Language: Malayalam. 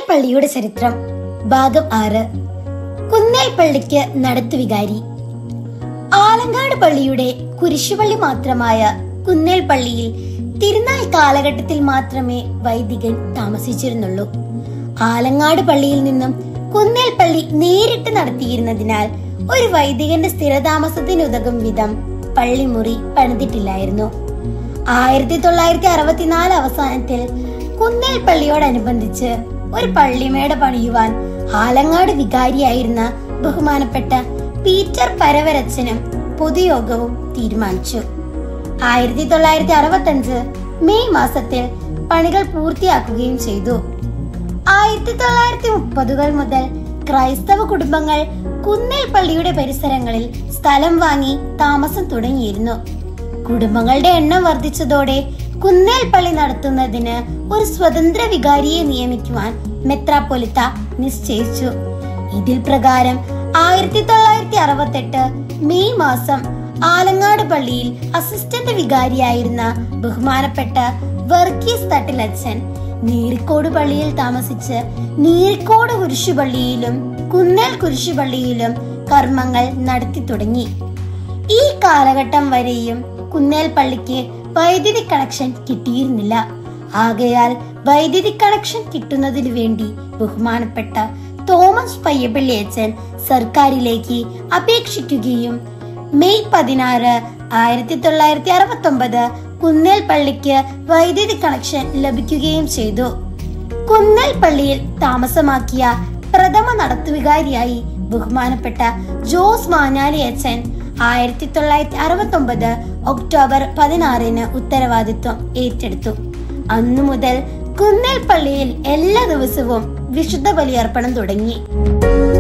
കുന്നേൽ പള്ളിയുടെ ചരിത്രം ഭാഗം 6. കുന്നേൽ പള്ളിക്ക് നടത്തുവികാരി. ആലങ്ങാട് പള്ളിയുടെ കുരിശുപള്ളി മാത്രമായ കുന്നേൽ പള്ളിയിൽ തിരുനാൾ കാലഘട്ടത്തിൽ മാത്രമേ വൈദികൻ താമസിച്ചിരുന്നുള്ളൂ. ആലങ്ങാട് പള്ളിയിൽ നിന്നും കുന്നേൽ പള്ളി നേരിട്ട് നടത്തിയിരുന്നതിനാൽ ഒരു വൈദികന്റെ സ്ഥിരതാമസത്തിനുതകും വിധം പള്ളിമുറി പണിതിട്ടില്ലായിരുന്നു. 1964 അവസാനത്തിൽ കുന്നേൽ പള്ളിയോടനുബന്ധിച്ച് ഒരു പള്ളിമേട പണിയുവാൻ ആലങ്ങാട് വികാരിയായിരുന്ന ബഹുമാനപ്പെട്ട പീറ്റർ പരവരച്ചനും പൊതുയോഗവും തീരുമാനിച്ചു. 1965 മെയ് മാസത്തിൽ പണികൾ പൂർത്തിയാക്കുകയും ചെയ്തു. 1930-കൾ മുതൽ ക്രൈസ്തവ കുടുംബങ്ങൾ കുന്നേൽ പള്ളിയുടെ പരിസരങ്ങളിൽ സ്ഥലം വാങ്ങി താമസം തുടങ്ങിയിരുന്നു. കുടുംബങ്ങളുടെ എണ്ണം വർദ്ധിച്ചതോടെ കുന്നേൽ പള്ളി നടത്തുന്നതിന് ഒരു സ്വതന്ത്ര വികാരിയെ നിയമിക്കുവാൻ മെത്രാപ്പൊലിത്ത നിശ്ചയിച്ചു. ഇതിൽ പ്രകാരം 1968 മെയ് മാസം ആലങ്ങാട് പള്ളിയിൽ അസിസ്റ്റന്റ് വികാരിയായിരുന്ന ബഹുമാനപ്പെട്ട വർഗീസ് തട്ടിലച്ചൻ നീരിക്കോട് പള്ളിയിൽ താമസിച്ച് നീരിക്കോട് കുരിശുപള്ളിയിലും കുന്നേൽ കുരിശുപള്ളിയിലും കർമ്മങ്ങൾ നടത്തി തുടങ്ങി. ഈ കാലഘട്ടം വരെയും കുന്നേൽ പള്ളിക്ക് വൈദ്യുതി കണക്ഷൻ കിട്ടിയിരുന്നില്ല. ആകയാൽ വൈദ്യുതി കണക്ഷൻ കിട്ടുന്നതിനു വേണ്ടി ബഹുമാനപ്പെട്ട തോമസ് പയ്യപ്പള്ളി അച്ഛൻ സർക്കാരിലേക്ക് അപേക്ഷിക്കുകയും മെയ് 16, 1969 കുന്നേൽ പള്ളിക്ക് വൈദ്യുതി കണക്ഷൻ ലഭിക്കുകയും ചെയ്തു. കുന്നേൽ പള്ളിയിൽ താമസമാക്കിയ പ്രഥമ നടത്തുവികാരിയായി ബഹുമാനപ്പെട്ട ജോസ് മാഞ്ഞാലി അച്ഛൻ 1969 ഒക്ടോബർ 16 ഉത്തരവാദിത്വം ഏറ്റെടുത്തു. അന്നു മുതൽ കുന്നേൽ പള്ളിയിൽ എല്ലാ ദിവസവും വിശുദ്ധ ബലിയർപ്പണം തുടങ്ങി.